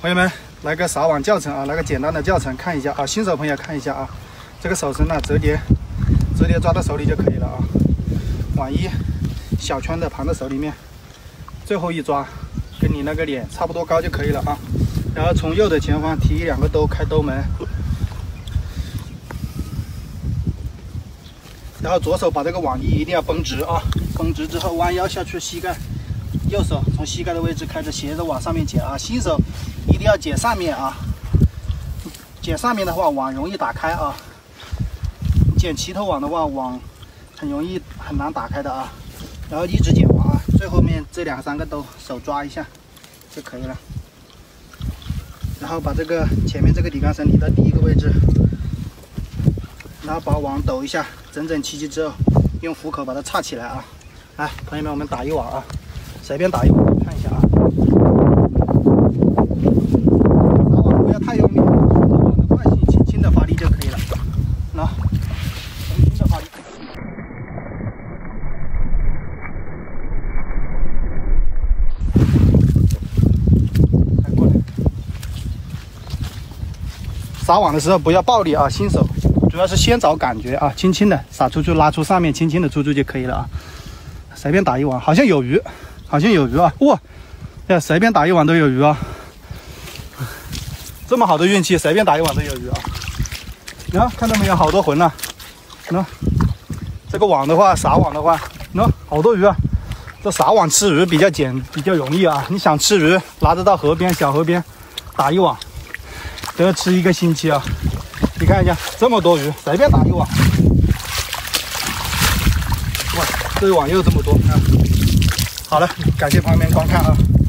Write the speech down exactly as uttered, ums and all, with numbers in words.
朋友们，来个撒网教程啊，来个简单的教程看一下啊，新手朋友看一下啊，这个手绳呢折叠，折叠抓到手里就可以了啊。网一小圈的盘在手里面，最后一抓，跟你那个脸差不多高就可以了啊。然后从右的前方提两个兜，开兜门。 然后左手把这个网一一定要绷直啊，绷直之后弯腰下去，膝盖，右手从膝盖的位置开始斜着往上面解啊。新手一定要解上面啊，解上面的话网容易打开啊。剪齐头网的话，网很容易很难打开的啊。然后一直剪网啊，最后面这两三个都手抓一下就可以了。然后把这个前面这个底杆绳理到第一个位置。 然后把网抖一下，整整齐齐之后，用虎口把它叉起来啊！来，朋友们，我们打一网啊，随便打一网，看一下啊。打网不要太用力，顺着网的惯性，轻轻的发力就可以了。那，轻轻的发力。来过来。撒网的时候不要暴力啊，新手。 主要是先找感觉啊，轻轻的撒出去，拉出上面，轻轻的出去就可以了啊。随便打一网，好像有鱼，好像有鱼啊！哇，哎，随便打一网都有鱼啊！这么好的运气，随便打一网都有鱼啊！你看，看到没有？好多魂了。喏，这个网的话，撒网的话，喏，好多鱼啊！这撒网吃鱼比较简，比较容易啊。你想吃鱼，拿着到河边，小河边打一网，都要吃一个星期啊。 你看一下，这么多鱼，随便打一网。哇，这一网又这么多啊！好了，感谢朋友们观看啊。